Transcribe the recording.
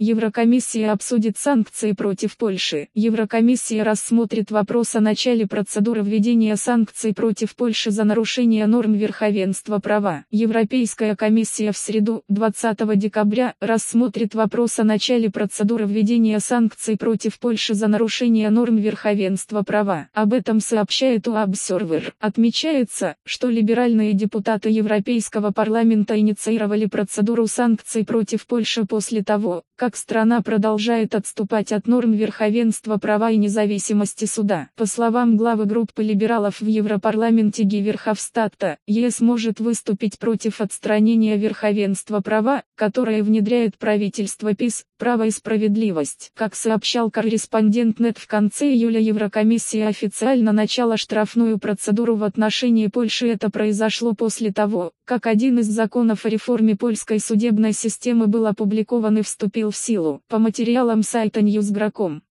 Еврокомиссия обсудит санкции против Польши. Еврокомиссия рассмотрит вопрос о начале процедуры введения санкций против Польши за нарушение норм верховенства права. Европейская комиссия в среду, 20 декабря, рассмотрит вопрос о начале процедуры введения санкций против Польши за нарушение норм верховенства права. Об этом сообщает Observer. Отмечается, что либеральные депутаты Европейского парламента инициировали процедуру санкций против Польши после того, как страна продолжает отступать от норм верховенства права и независимости суда. По словам главы группы либералов в Европарламенте Ги Верховстадта, ЕС может выступить против отстранения верховенства права, которое внедряет правительство ПиС, право и справедливость. Как сообщал корреспондент НЕТ, в конце июля Еврокомиссия официально начала штрафную процедуру в отношении Польши. Это произошло после того, как один из законов о реформе польской судебной системы был опубликован и вступил в силу. По материалам сайта Newsgro.com.